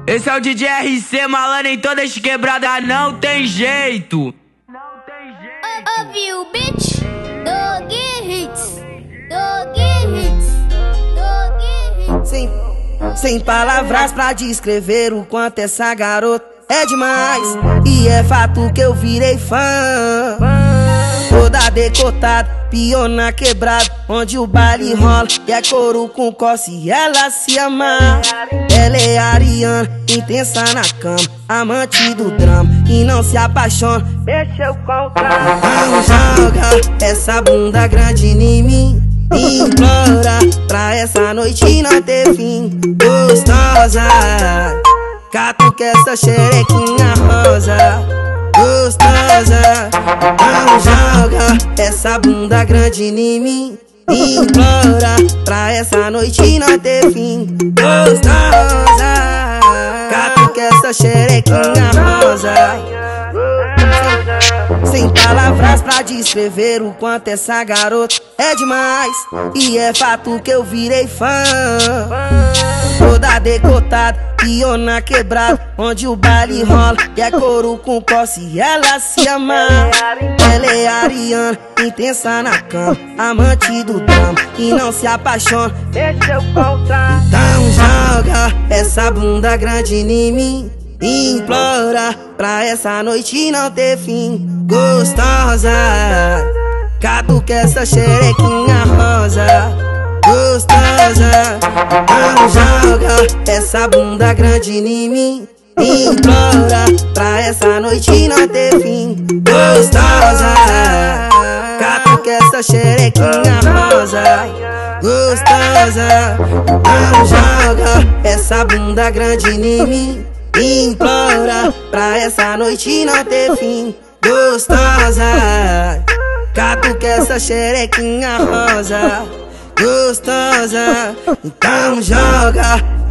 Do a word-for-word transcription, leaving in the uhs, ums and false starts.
Esse é o D J R C, malandro em todas as quebradas, não tem jeito. Não tem jeito. Ouviu, bitch? Dog hits, dog hits, dog hits. Sem, sem palavras pra descrever o quanto essa garota é demais. E é fato que eu virei fã. Toda decotada, piona quebrada, onde o baile rola e é couro com coça e ela se ama. Ela é ariana, intensa na cama, amante do drama e não se apaixona. Mexeu com o trama. Não joga essa bunda grande em mim, implora pra essa noite não ter fim. Gostosa, catuca essa xerequinha rosa. Gostosa, não joga essa bunda grande em mim, implora pra essa noite não ter fim. Gostosa, catuca essa xerequinha rosa. Sem palavras pra descrever o quanto essa garota é demais. E é fato que eu virei fã. Toda decotada, piona quebrada, onde o baile rola e é couro com coça e ela se ama. Ela é ariana, intensa na cama, amante do drama e não se apaixona. Mexeu com o trama. Então joga essa bunda grande em mim, implora pra essa noite não ter fim. Gostosa, catuca essa xerequinha rosa. Gostosa, não joga essa bunda grande em mim, implora pra essa noite não ter fim. Gostosa, catuca essa xerequinha rosa. Gostosa, não joga essa bunda grande em mim, implora pra essa noite não ter fim. Gostosa, catuca essa xerequinha rosa. Gostosa, então joga